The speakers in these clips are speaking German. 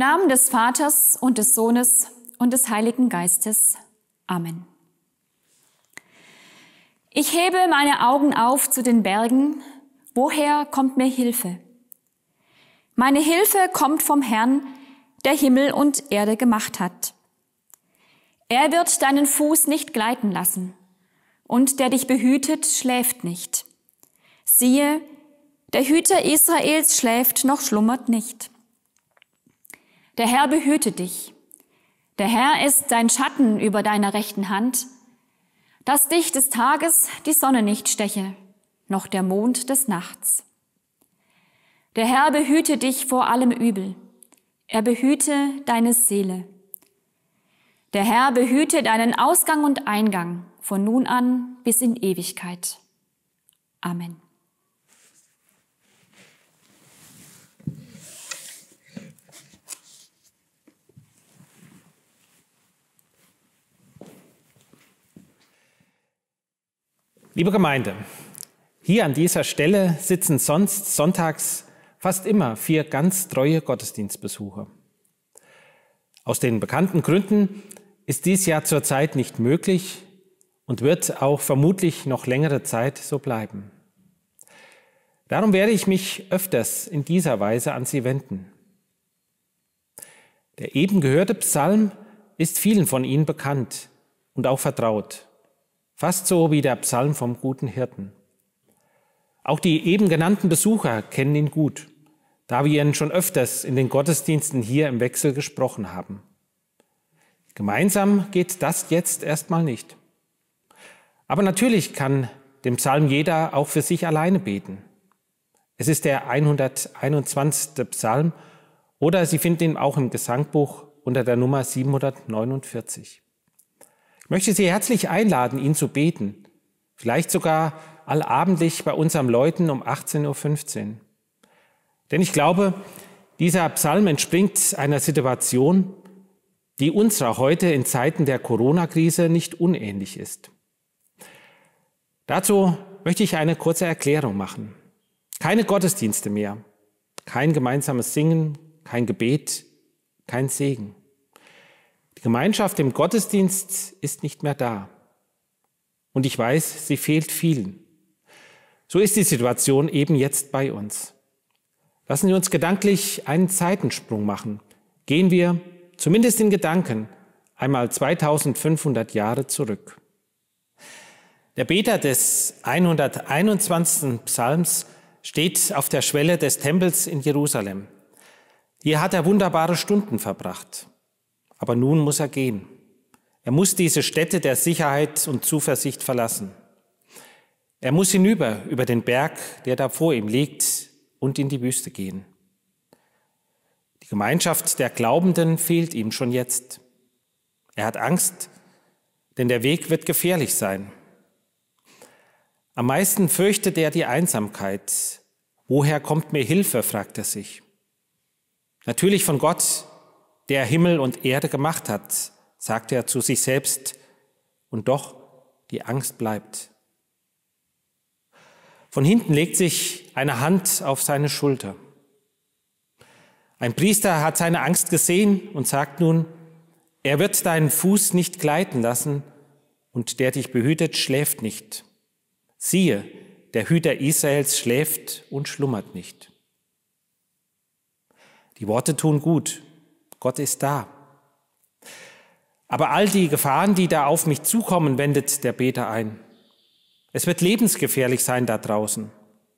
Namen des Vaters und des Sohnes und des Heiligen Geistes. Amen. Ich hebe meine Augen auf zu den Bergen. Woher kommt mir Hilfe? Meine Hilfe kommt vom Herrn, der Himmel und Erde gemacht hat. Er wird deinen Fuß nicht gleiten lassen, und der dich behütet, schläft nicht. Siehe, der Hüter Israels schläft noch schlummert nicht. Der Herr behüte dich. Der Herr ist dein Schatten über deiner rechten Hand, dass dich des Tages die Sonne nicht steche, noch der Mond des Nachts. Der Herr behüte dich vor allem Übel. Er behüte deine Seele. Der Herr behüte deinen Ausgang und Eingang von nun an bis in Ewigkeit. Amen. Liebe Gemeinde, hier an dieser Stelle sitzen sonst sonntags fast immer 4 ganz treue Gottesdienstbesucher. Aus den bekannten Gründen ist dies ja zurzeit nicht möglich und wird auch vermutlich noch längere Zeit so bleiben. Darum werde ich mich öfters in dieser Weise an Sie wenden. Der eben gehörte Psalm ist vielen von Ihnen bekannt und auch vertraut. Fast so wie der Psalm vom guten Hirten. Auch die eben genannten Besucher kennen ihn gut, da wir ihn schon öfters in den Gottesdiensten hier im Wechsel gesprochen haben. Gemeinsam geht das jetzt erstmal nicht. Aber natürlich kann den Psalm jeder auch für sich alleine beten. Es ist der 121. Psalm oder Sie finden ihn auch im Gesangbuch unter der Nummer 749. Ich möchte Sie herzlich einladen, ihn zu beten, vielleicht sogar allabendlich bei uns am Läuten um 18:15 Uhr. Denn ich glaube, dieser Psalm entspringt einer Situation, die unserer heute in Zeiten der Corona-Krise nicht unähnlich ist. Dazu möchte ich eine kurze Erklärung machen. Keine Gottesdienste mehr, kein gemeinsames Singen, kein Gebet, kein Segen. Die Gemeinschaft im Gottesdienst ist nicht mehr da. Und ich weiß, sie fehlt vielen. So ist die Situation eben jetzt bei uns. Lassen Sie uns gedanklich einen Zeitensprung machen. Gehen wir, zumindest in Gedanken, einmal 2500 Jahre zurück. Der Beter des 121. Psalms steht auf der Schwelle des Tempels in Jerusalem. Hier hat er wunderbare Stunden verbracht. Aber nun muss er gehen. Er muss diese Stätte der Sicherheit und Zuversicht verlassen. Er muss hinüber über den Berg, der da vor ihm liegt, und in die Wüste gehen. Die Gemeinschaft der Glaubenden fehlt ihm schon jetzt. Er hat Angst, denn der Weg wird gefährlich sein. Am meisten fürchtet er die Einsamkeit. Woher kommt mir Hilfe, fragt er sich. Natürlich von Gott, der Himmel und Erde gemacht hat, sagt er zu sich selbst, und doch die Angst bleibt. Von hinten legt sich eine Hand auf seine Schulter. Ein Priester hat seine Angst gesehen und sagt nun, er wird deinen Fuß nicht gleiten lassen und der dich behütet, schläft nicht. Siehe, der Hüter Israels schläft und schlummert nicht. Die Worte tun gut. Gott ist da. Aber all die Gefahren, die da auf mich zukommen, wendet der Beter ein. Es wird lebensgefährlich sein da draußen.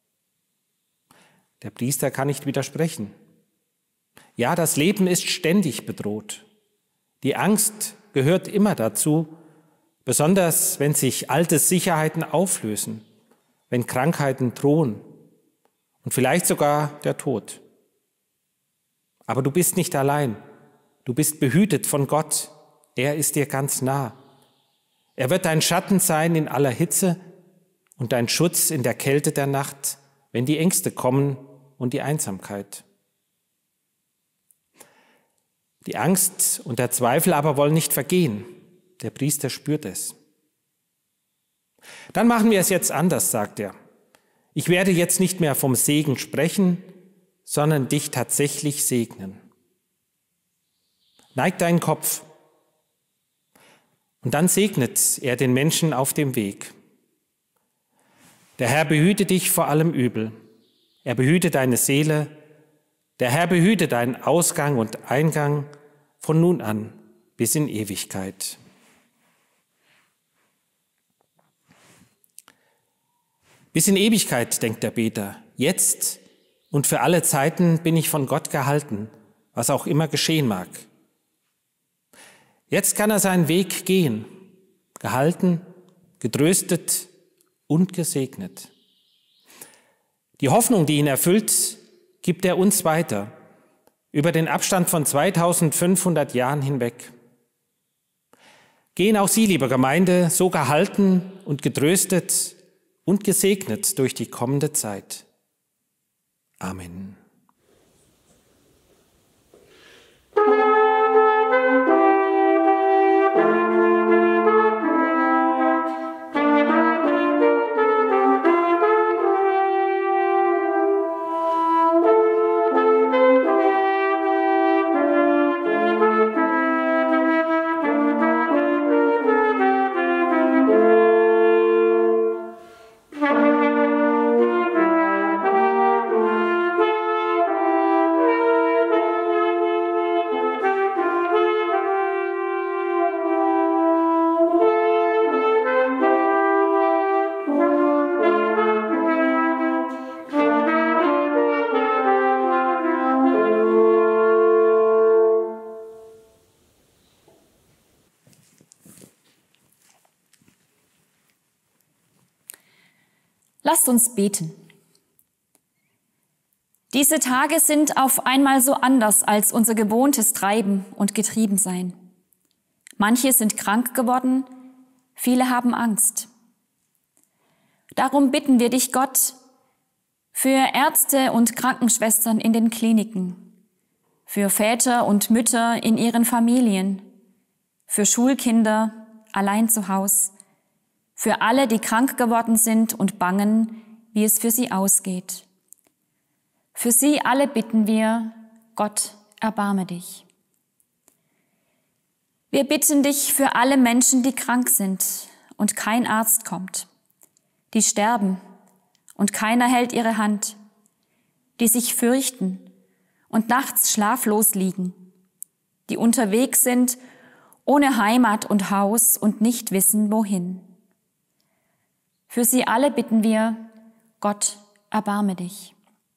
Der Priester kann nicht widersprechen. Ja, das Leben ist ständig bedroht. Die Angst gehört immer dazu, besonders wenn sich alte Sicherheiten auflösen, wenn Krankheiten drohen und vielleicht sogar der Tod. Aber du bist nicht allein. Du bist behütet von Gott. Er ist dir ganz nah. Er wird dein Schatten sein in aller Hitze und dein Schutz in der Kälte der Nacht, wenn die Ängste kommen und die Einsamkeit. Die Angst und der Zweifel aber wollen nicht vergehen. Der Priester spürt es. Dann machen wir es jetzt anders, sagt er. Ich werde jetzt nicht mehr vom Segen sprechen, sondern dich tatsächlich segnen. Neig deinen Kopf. Und dann segnet er den Menschen auf dem Weg. Der Herr behüte dich vor allem Übel. Er behüte deine Seele. Der Herr behüte deinen Ausgang und Eingang von nun an bis in Ewigkeit. Bis in Ewigkeit, denkt der Beter, jetzt und für alle Zeiten bin ich von Gott gehalten, was auch immer geschehen mag. Jetzt kann er seinen Weg gehen, gehalten, getröstet und gesegnet. Die Hoffnung, die ihn erfüllt, gibt er uns weiter, über den Abstand von 2500 Jahren hinweg. Gehen auch Sie, liebe Gemeinde, so gehalten und getröstet und gesegnet durch die kommende Zeit. Amen. Lasst uns beten. Diese Tage sind auf einmal so anders als unser gewohntes Treiben und Getriebensein. Manche sind krank geworden, viele haben Angst. Darum bitten wir dich, Gott, für Ärzte und Krankenschwestern in den Kliniken, für Väter und Mütter in ihren Familien, für Schulkinder allein zu Hause, für alle, die krank geworden sind und bangen, wie es für sie ausgeht. Für sie alle bitten wir, Gott, erbarme dich. Wir bitten dich für alle Menschen, die krank sind und kein Arzt kommt, die sterben und keiner hält ihre Hand, die sich fürchten und nachts schlaflos liegen, die unterwegs sind, ohne Heimat und Haus und nicht wissen, wohin. Für sie alle bitten wir, Gott, erbarme dich.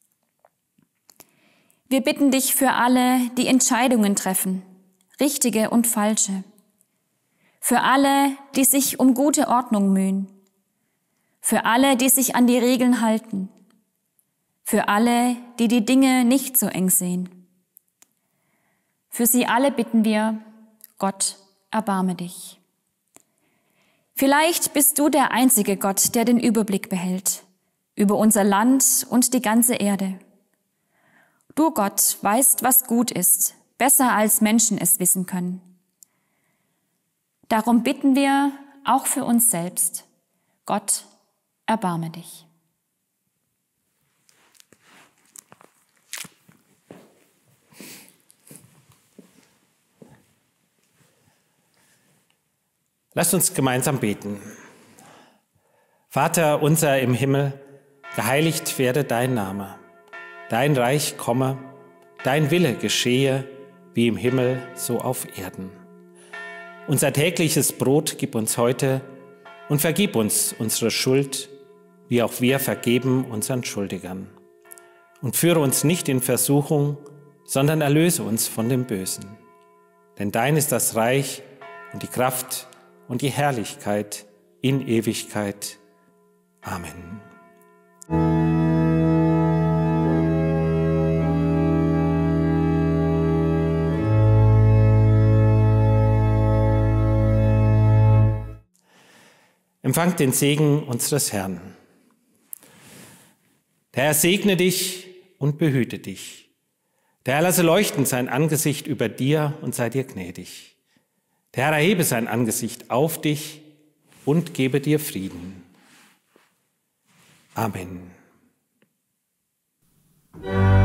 Wir bitten dich für alle, die Entscheidungen treffen, richtige und falsche. Für alle, die sich um gute Ordnung mühen. Für alle, die sich an die Regeln halten. Für alle, die die Dinge nicht so eng sehen. Für sie alle bitten wir, Gott, erbarme dich. Vielleicht bist du der einzige Gott, der den Überblick behält über unser Land und die ganze Erde. Du, Gott, weißt, was gut ist, besser als Menschen es wissen können. Darum bitten wir auch für uns selbst, Gott, erbarme dich. Lasst uns gemeinsam beten. Vater unser im Himmel, geheiligt werde dein Name. Dein Reich komme, dein Wille geschehe, wie im Himmel, so auf Erden. Unser tägliches Brot gib uns heute und vergib uns unsere Schuld, wie auch wir vergeben unseren Schuldigern. Und führe uns nicht in Versuchung, sondern erlöse uns von dem Bösen. Denn dein ist das Reich und die Kraft und die Herrlichkeit in Ewigkeit. Amen. Empfangt den Segen unseres Herrn. Der Herr segne dich und behüte dich. Der Herr lasse leuchten sein Angesicht über dir und sei dir gnädig. Der Herr erhebe sein Angesicht auf dich und gebe dir Frieden. Amen.